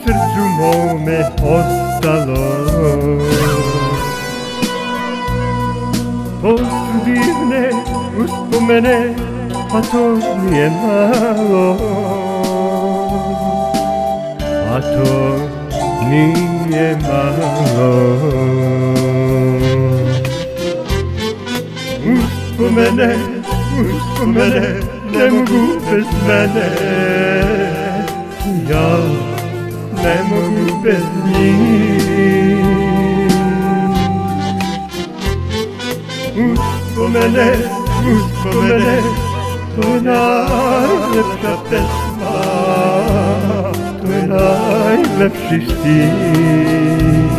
srcu mome ostalo. To su divne uspomene, a to nije malo, a to nije malo. Uspomene, uspomene, ne mogu bez mene, ja ne mogu bez njih. Uspomene, uspomene, to je najlepša pesma, to je najlepši stih.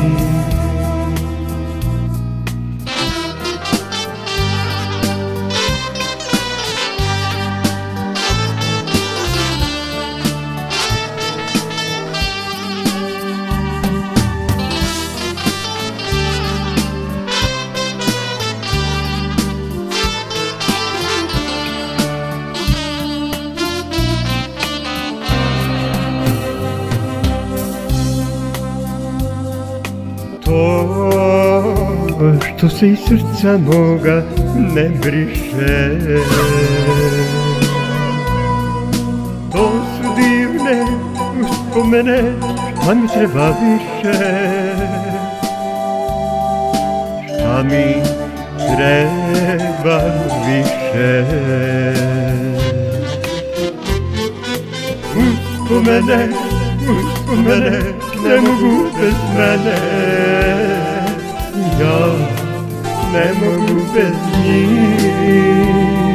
To što se iz srca moga ne briše, to su divne uspomene, šta mi treba više, šta mi treba više. Uspomene, uspomene, ne mogu bez mene, ja ne mogu bez njih.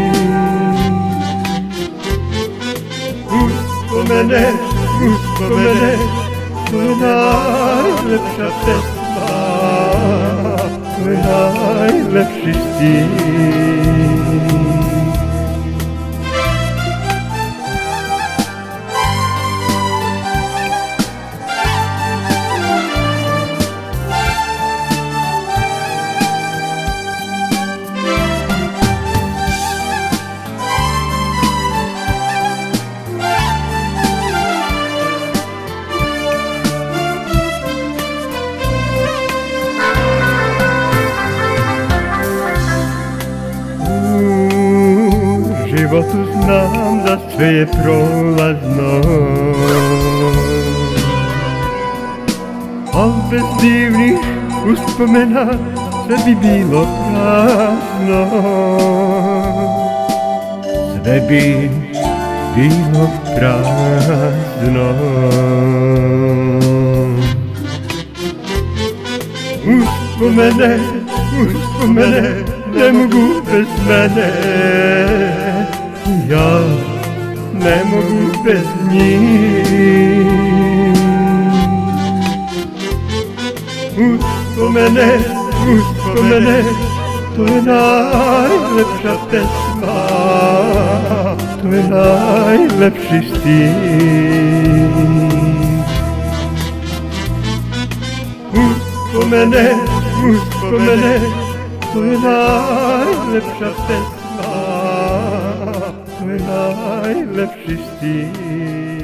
Uspomene, uspomene, to je najlepša pesma, to je najlepši stih. U životu znam da sve je prolazno, al bez divnih uspomena sve bi bilo prazno, sve bi bilo prazno. Uspomene, uspomene, ne mogu bez mene, ja ne mogu bez njih. Uspomene, uspomene, to je najlepša pesma, to je najlepši stih. Uspomene, uspomene, to je najlepša pesma, to je najlepši stih.